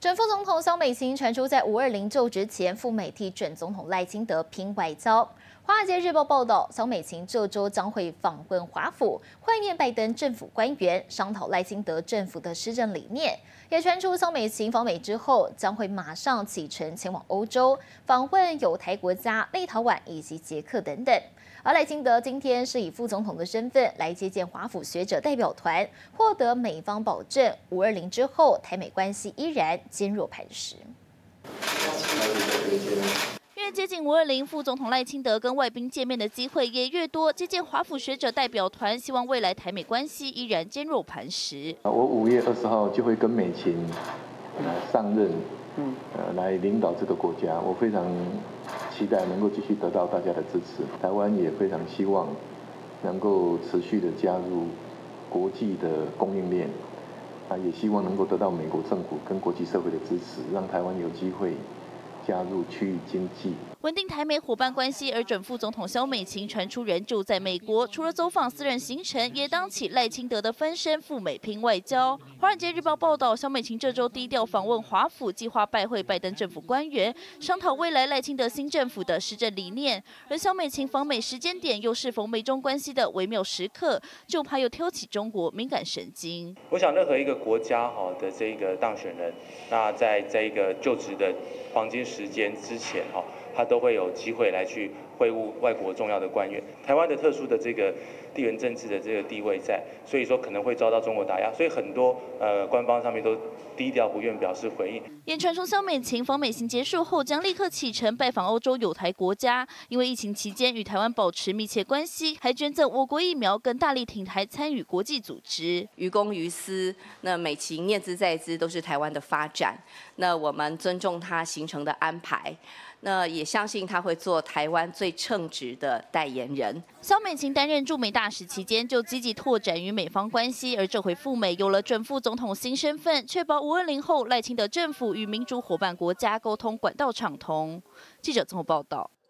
准副总统萧美琴传出在520就职前赴美替准总统赖清德拼外交。华尔街日报报道，萧美琴这周将会访问华府，会面拜登政府官员，商讨赖清德政府的施政理念。也传出萧美琴访美之后，将会马上启程前往欧洲，访问友台国家立陶宛以及捷克等等。而赖清德今天是以副总统的身份来接见华府学者代表团，获得美方保证，520之后台美关系依然坚若磐石。 越接近520，副总统赖清德跟外宾见面的机会也越多。接见华府学者代表团，希望未来台美关系依然坚若磐石。 我5月20号就会跟美琴上任，来领导这个国家。我非常期待能够继续得到大家的支持。台湾也非常希望能够持续的加入国际的供应链，也希望能够得到美国政府跟国际社会的支持，让台湾有机会加入区域经济， 稳定台美伙伴关系。而准副总统萧美琴传出人就在美国，除了走访私人行程，也当起赖清德的分身赴美拼外交。华尔街日报报道，萧美琴这周低调访问华府，计划拜会拜登政府官员，商讨未来赖清德新政府的施政理念。而萧美琴访美时间点又是逢美中关系的微妙时刻，就怕又挑起中国敏感神经。 我想，任何一个国家的这个当选人，那在这一个就职的黄金时间之前他都会有机会来去会晤外国重要的官员。台湾的特殊的这个地缘政治的这个地位在，所以说可能会遭到中国打压，所以很多官方上面都低调不愿表示回应。 也传出萧美琴访美行结束后将立刻启程拜访欧洲友台国家，因为疫情期间与台湾保持密切关系，还捐赠我国疫苗，更大力挺台参与国际组织。 于公于私，那美琴念兹在兹都是台湾的发展，那我们尊重她行程的安排。那也相信他会做台湾最称职的代言人。 萧美琴担任驻美大使期间，就积极拓展与美方关系，而这回赴美有了准副总统新身份，确保520后赖清德政府与民主伙伴国家沟通管道畅通。记者综合报道。